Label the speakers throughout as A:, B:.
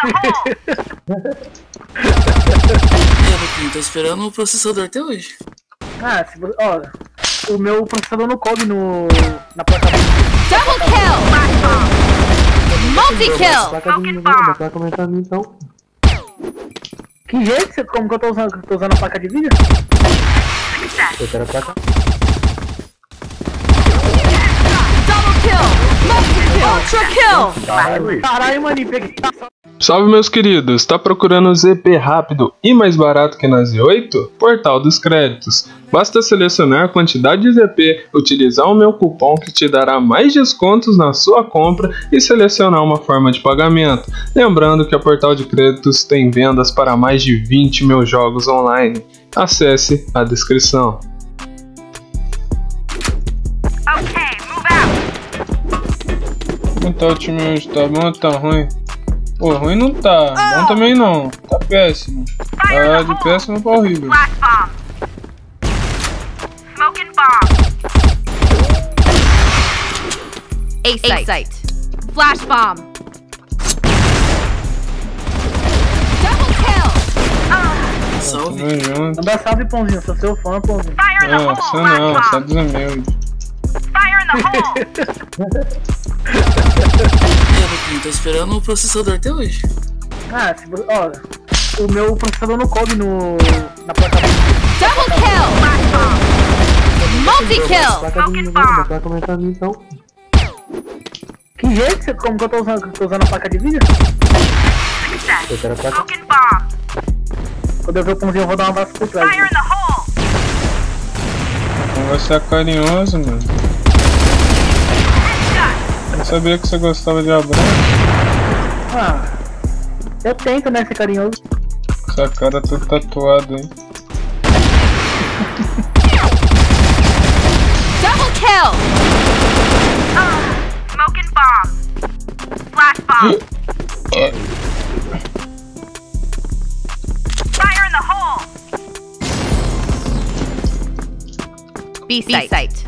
A: Tô esperando o processador até hoje.
B: Ah, ó, o meu processador não coube na placa.
C: Double kill! Multi-kill!
D: Vai comentar então.
B: Que jeito? Como que eu tô usando a placa de vídeo?
D: Eu quero a placa.
C: Double kill! Multi-kill! Ultra kill!
B: Caralho, maninho, peguei.
E: Salve meus queridos, tá procurando ZP rápido e mais barato que na Z8? Portal dos Créditos. Basta selecionar a quantidade de ZP, utilizar o meu cupom que te dará mais descontos na sua compra e selecionar uma forma de pagamento. Lembrando que a Portal de Créditos tem vendas para mais de 20 mil jogos online. Acesse a descrição. Como tá o time hoje? Tá bom ou tá ruim? Pô, ruim não tá, bom também não, tá péssimo. Tá de péssimo pra horrível.
C: A-site. Flash bomb. Double kill.
A: Salve.
E: Tamo junto.
B: Manda salve, Pãozinho, sou seu fã, Pãozinho.
E: Não, você não, você é desumilde.
A: Tô esperando o processador até hoje.
B: Ah, ó, o meu processador não coube na placa.
C: Double kill. Multi-kill.
D: Vai comentar então.
B: Que jeito? Como que eu tô usando a placa de vídeo?
D: Eu quero a placa.
B: Quando eu ver o Pãozinho eu vou dar um abraço pro trás.
E: Você é carinhoso, mano. Eu sabia que você gostava de abraço.
B: Ah, eu tento, né, ser carinhoso.
E: Essa cara toda tatuada, hein?
C: Double kill.
F: Smoking bomb. Flash bomb. Fire in the hole.
C: B-site.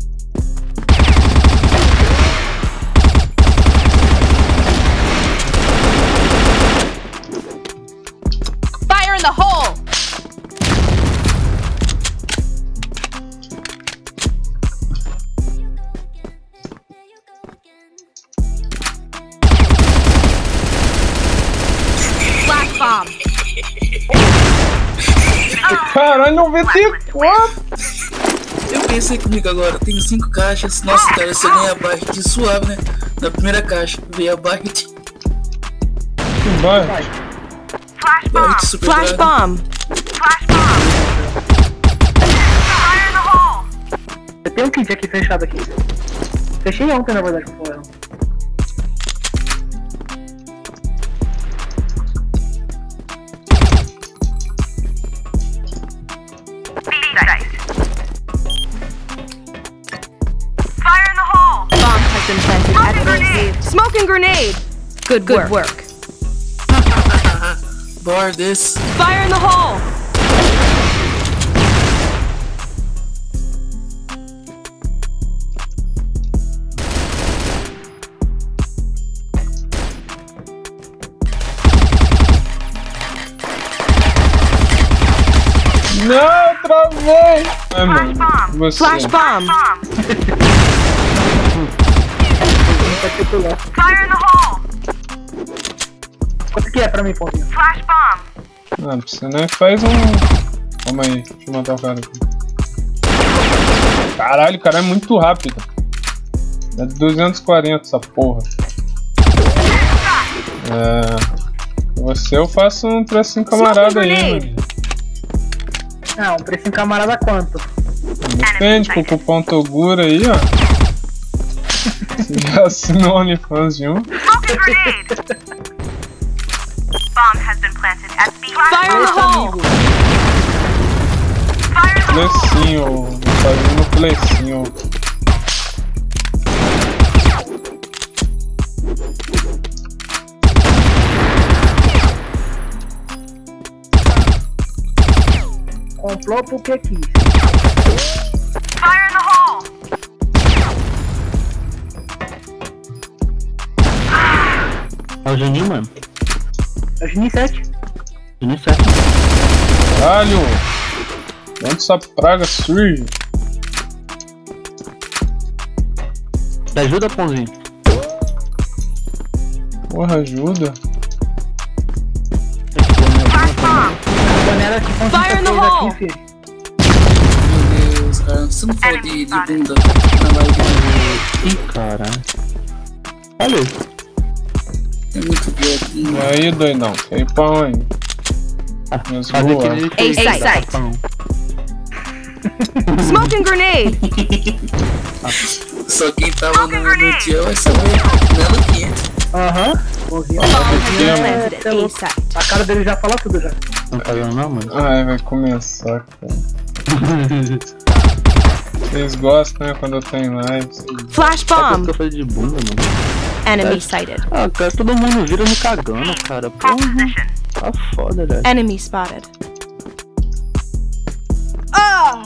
C: Fire in the hole. Flash bomb.
E: Caralho, 94!
A: Eu pensei comigo agora, tenho 5 caixas. Nossa, cara, você ganha a barret suave, né? Na primeira caixa, veio a barret.
E: Vai.
F: Flash bomb.
A: Barret super
C: Flash
A: dragão.
C: bomb.
F: Flash bomb. Fire in the hole.
B: Eu tenho um kit aqui fechado aqui. Fechei ontem, na verdade, com o Foel.
F: Fire in the hole.
C: Bomb has been planted at A. Smoking grenade. Good work.
A: Bar this.
C: Fire in the hole.
E: Não, travei! Ai, mano, você.
C: Flash bomb.
F: Bomb.
B: Particular.
F: Fire in the hole.
B: Quanto que é pra mim, Pãozinho?
F: Flash bomb.
E: Ah, você nem faz um... Calma aí, deixa eu matar o cara aqui. Caralho, o cara é muito rápido. É 240 essa porra. Você eu faço um precinho camarada aí, mano.
B: Ah, um precinho camarada quanto?
E: Depende, com o cupom Togura aí, ó. Você já assinou o OnlyFans de um?
F: Smoking grenade. Bomb has been planted at B.
C: Fire in the hole.
F: Fire in the hole.
E: Plecinho, fazendo plecinho.
B: Comprou porque quis.
F: Fire in the hole.
D: É o Juninho, mano.
B: É o Gini 7.
G: Gini 7.
E: Caralho! Onde essa praga surge?
G: Me ajuda, Pãozinho.
E: Porra, ajuda.
C: Fire in the hole!
B: Aqui, filho.
A: Meu Deus, cara. Você não falou de bunda na live.
G: Ih, caralho. Olha aí.
A: É muito viadinho.
E: E aí, doidão? E aí, pão aí? Meus
G: Fazer
E: voar.
G: aquele
C: A site.
G: pão.
C: Smoking grenade!
A: Só quem tava no dia vai saber. Nela 500.
B: Aham. Bonzinho.
C: Bomb has been
B: É,
C: planted
B: é
C: at A
B: louco.
C: site.
B: A cara dele já fala tudo já.
G: Não tá vendo não, mano?
E: Ai, vai começar, cara. Vocês gostam, né, quando eu tô em live.
C: Flash
G: Sabe
C: bomb.
G: que eu falei de bunda, mano?
C: Enemy sighted.
G: Ah, cara, todo mundo vira me cagando, cara. Porra, tá foda, velho.
C: Enemy spotted. Ah!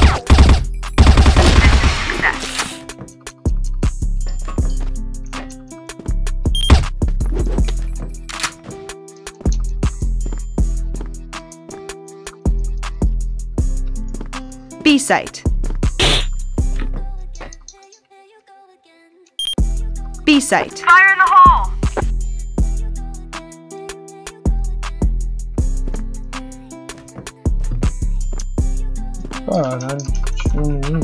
C: B site. B site.
F: Fire in the hole!
E: Caralho, time aí.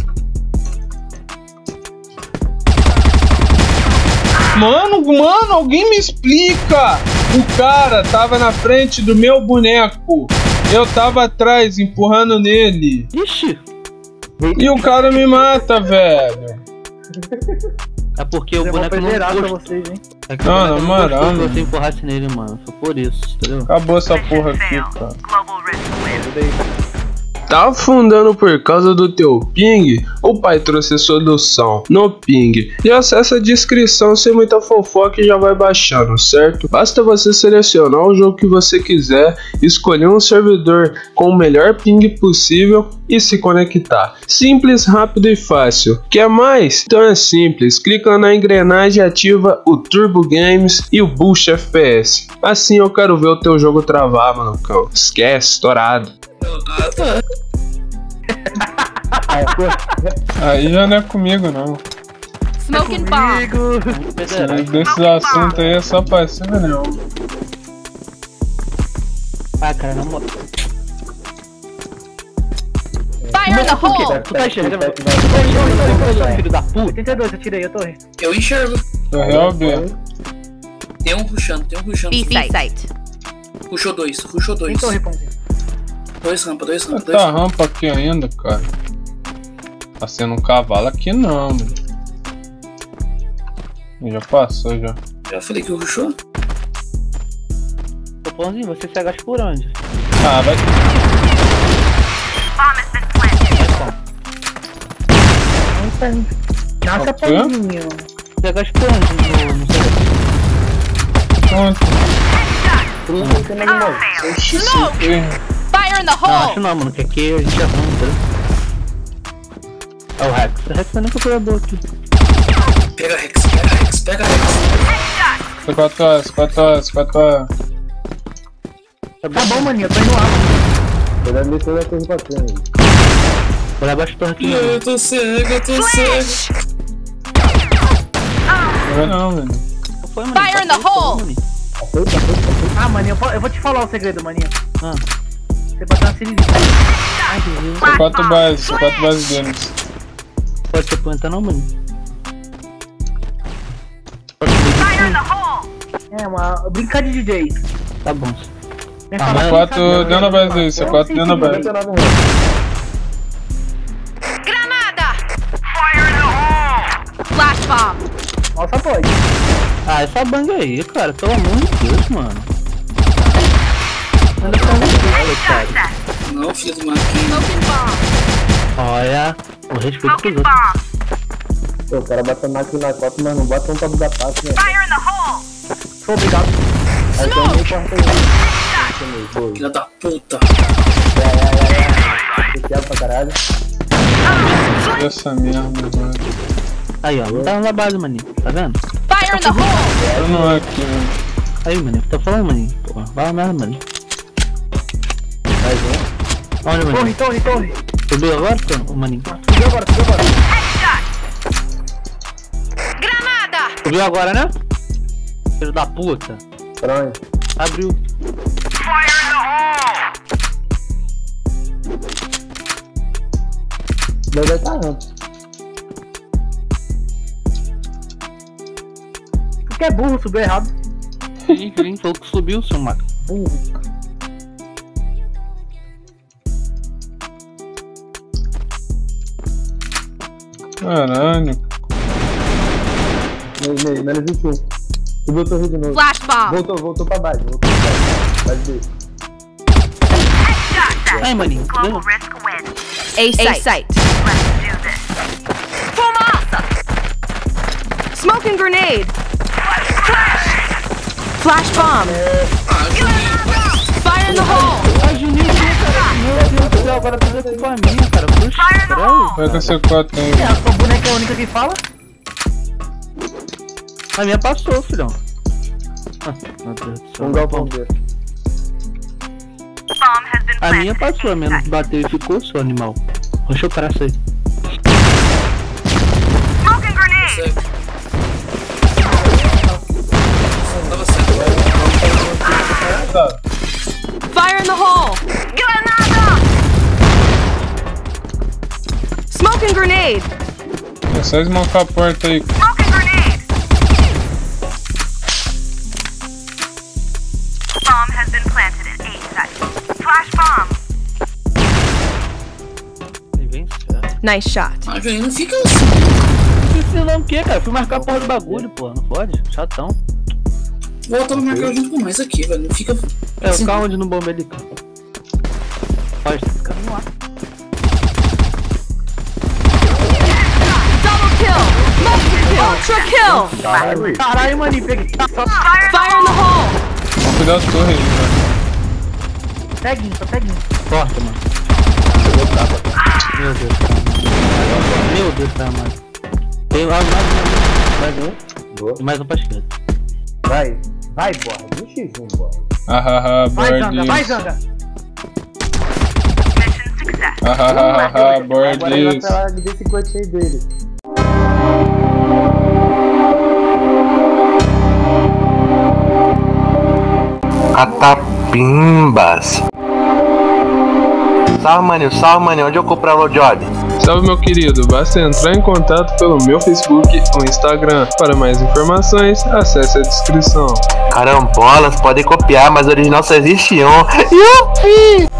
E: Mano, alguém me explica! O cara tava na frente do meu boneco. Eu tava atrás, empurrando nele.
G: Ixi!
E: E o cara me mata, velho.
G: É porque o
B: Eu vou
G: boneco não
B: perder pra
G: gostou.
B: vocês, hein.
G: É que
E: Não,
G: o boneco
E: na
G: não
E: moral,
G: gostou que
E: mano.
G: você empurrasse nele, mano. Foi por isso, entendeu?
E: Acabou essa porra aqui,
F: Fail.
E: cara.
F: Global risk win.
E: Tá afundando por causa do teu ping? O pai trouxe solução no ping. E acessa a descrição sem muita fofoca e já vai baixando, certo? Basta você selecionar o jogo que você quiser, escolher um servidor com o melhor ping possível e se conectar. Simples, rápido e fácil. Quer mais? Então é simples. Clica na engrenagem e ativa o Turbo Games e o Boost FPS. Assim eu quero ver o teu jogo travar, mano, cão. Esquece, estourado.
A: Ah, tá.
E: Aí já não é comigo, não.
C: Smoking bomb.
G: Federal.
E: Desses assuntos aí é só passivo, não.
G: Ah, cara, na moral.
C: Fire in the hole!
G: Tu tá enxergando? Filho da puta.
B: 82, eu tirei a torre.
A: Eu enxergo.
E: Tô real B.
A: Tem um rushando.
C: B site.
A: Rushou dois.
B: Tem torre, Pãozinho.
A: Dois rampa.
E: Tá rampa aqui ainda, cara. Tá sendo um cavalo aqui não, mano. Já passou, já.
A: Já falei que rushou.
G: Ô, Pãozinho, você se agacha por onde?
E: Ah, vai.
F: Bomb has been planted.
B: Nossa,
E: quê?
B: Pãozinho.
G: Você agacha por onde? No
E: Pronto.
F: Fail.
C: Fire in the
G: Não, acho
C: hole!
G: não, mano, que aqui a gente arruma, tá? É o Rex. O Rex é nem procurador aqui.
A: Pega Rex.
E: C4A.
B: Tá bom, maninho, eu tô indo lá.
D: Eu deve descer da torre pra cima.
G: Vou lá abaixo da torre aqui, mano.
A: Eu tô cego.
E: Não vai não, velho.
G: Qual foi, mano?
C: Fire in the hole!
G: Mano.
B: Ah, maninho, eu vou te falar o segredo, maninho.
G: Ah.
B: Você botar uma siririca.
E: C4 base deles.
G: Pode ser planta não, mano.
F: Fire in the hole!
B: É, uma... Brincar de DJ.
G: Tá bom.
B: Vem
G: Ah,
B: falar
G: mas-
B: comigo,
E: C4
B: sabe?
E: deu na base deles. C4 deu na base.
C: Granada!
F: Fire in the hole!
C: Flash bomb!
B: Nossa, pode.
G: Ah, essa bang aí, cara. Pelo amor de Deus, mano. Anda pra onde, cara?
A: Não, filho do Marquinhos.
C: Smoking bomb!
G: Olha, o respeito pros
F: Smoking
G: outros.
F: bomb!
D: O cara bate aqui na cota, mas não bate um pra dar passe, né?
F: Fire in the hole!
B: Sou obrigado.
D: Aí tem meio quarto aí.
A: Filha da puta.
D: Fechado pra caralho.
E: Essa merda, mano.
G: Aí, ó. Não tá na base, maninho. Tá vendo?
C: Fire in the hole!
E: Eu não é aqui, mano.
G: Aí, maninho, tá falando, maninho? Porra, vai merda, maninho.
D: Mais um.
G: Onde, maninho?
B: Torre.
G: Subiu agora, maninho?
B: Subiu agora.
C: Granada!
G: Subiu agora, né? Filho da puta.
D: Pra onde?
G: Abriu.
F: Fire in the hole!
D: Deve estar antes.
B: Porque é burro, subiu errado.
G: Sim, falou que subiu, seu mago.
B: Burro.
E: Caralho.
D: Menos 21. Subiu a torre de novo.
C: Flash bomb!
D: Voltou pra baixo. Vai ver.
G: Aí, maninho.
F: Global risk win.
C: A site.
F: Let's do this.
C: Fumaça! Smoking grenade! Flash bomb! Fire in the hole!
G: A Juninho, cara. Meu Deus do céu, agora tudo é culpa minha, cara. Puxa, caralho.
E: Vai com esse 4 aí.
B: A sua boneca é a única que fala?
G: A minha passou, filhão. Ah, meu Deus do céu.
D: Um galpão dele.
F: Bomb has been
G: A minha
F: planted.
G: passou, a minha não bateu e ficou, seu animal. Deixa eu parar isso aí.
F: Smoking grenade!
A: Certo. Tava certo.
C: Fire in the hole!
F: Granada!
C: Smoking grenade!
E: É só esmocar a porta aí.
F: Smoking grenade! Bomb has been planted at A site. Flash bomb!
G: Aí vem, certo.
C: Nice shot.
A: Ah, velho, não fica assim.
G: Não o que, cara? Fui marcar a porra do bagulho, pô. Não pode? Chatão.
A: Volta pra marcar junto com nós aqui, velho. Não fica.
G: É,
A: assim.
G: o carro onde no bombeiro ali, cara. Pode ficar no ar.
C: Double kill! Ultra kill!
B: Caralho, maninho, peguei.
C: Fire in the hole!
E: Vamos cuidar da torre aí, velho.
B: Só peguinho.
G: Corta, mano. Meu Deus, cara. Meu Deus, cara, mano. Tem mais um.
D: Boa.
G: E mais um pra esquerda.
D: Vai, borda. No X1, borda.
E: Ahaha,
B: Vai, Zanga, vai,
E: Bordis.
B: Zanga.
F: Mission success.
E: Ahaha,
D: Agora ele vai
E: Bordis.
D: falar desse cote aí dele.
H: Catapimbas. Salve, maninho, onde eu comprava o job?
E: Salve, meu querido, basta entrar em contato pelo meu Facebook ou Instagram. Para mais informações, acesse a descrição.
H: Carambolas, podem copiar, mas original só existe um. Yupi!